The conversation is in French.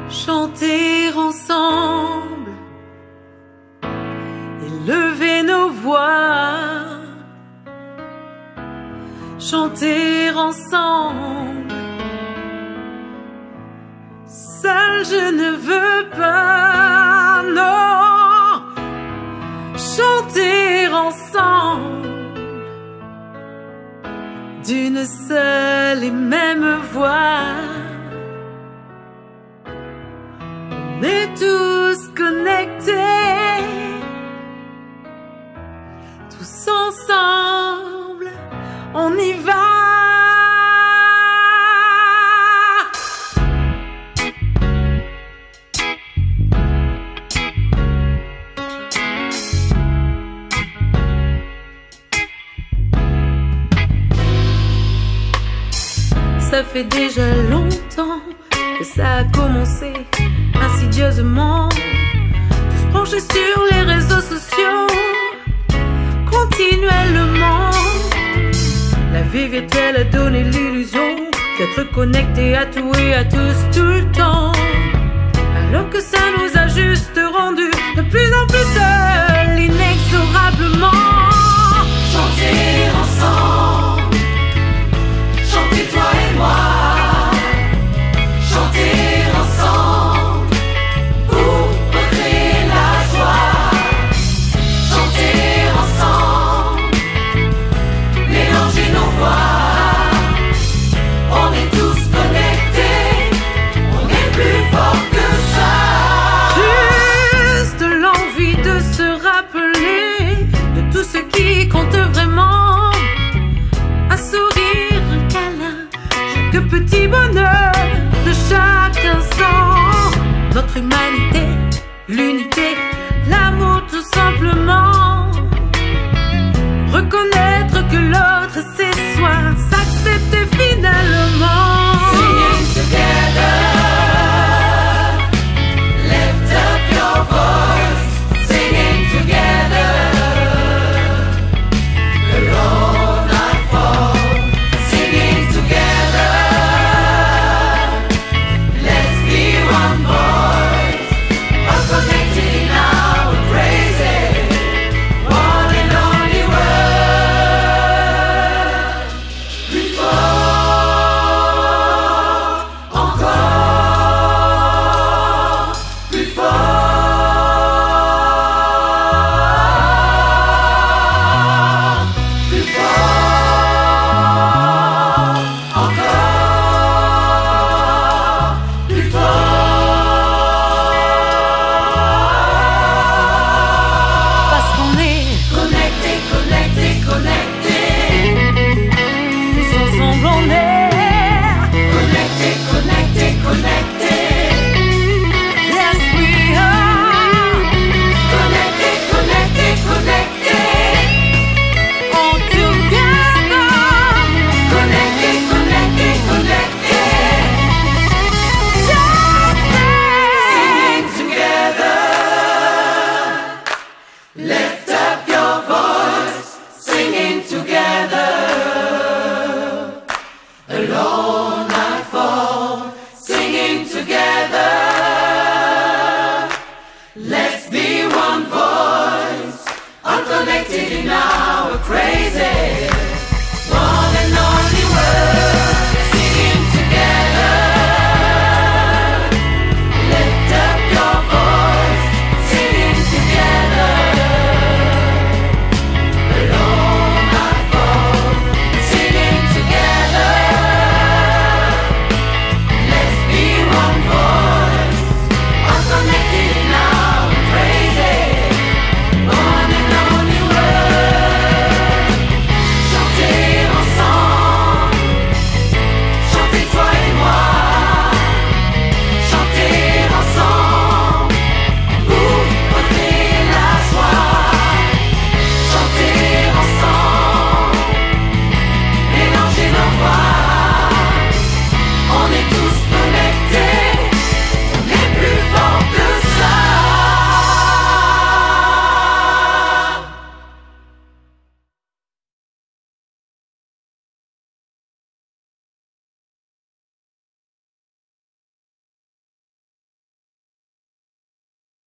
chanter ensemble, élever nos voix, chanter ensemble. Seul je ne veux pas, non, chanter ensemble d'une seule et même voix. On est tous connectés, tous ensemble, on y va. Ça fait déjà longtemps que ça a commencé insidieusement. Tous branchés sur les réseaux sociaux, continuellement. La vie virtuelle a donné l'illusion d'être connecté à tout et à tous tout le temps, alors que ça nous a juste rendu de plus en plus seuls, inexorablement. Chanter ensemble, chanter toi et moi, chanter ensemble pour recréer la joie. Chanter ensemble, mélanger nos voix. On est tous connectés, on est plus fort que ça. Juste l'envie de se rappeler de tout ce qui compte vraiment. Un sourire, un câlin, chaque petit bonheur de chaque instant. Notre humanité, l'unité, l'amour tout simplement. Reconnaître que l'autre c'est soi, s'accepter finalement. Singing together, lift up your voice. Singing together, alone I fall. Singing together, let's be one voice. All connected now, we're crazy. One and only word. Plus fort, encore plus fort, plus fort, encore plus fort. Parce qu'on est Connecté, connecté, connecté. tous ensemble, on est Connecté, connecté, connecté. yes we are. Connecté, connecté, connecté. All together. Connecté, connecté, connecté. Singing together. Lift up your voice. Singing together. Alone I fall. Singing together.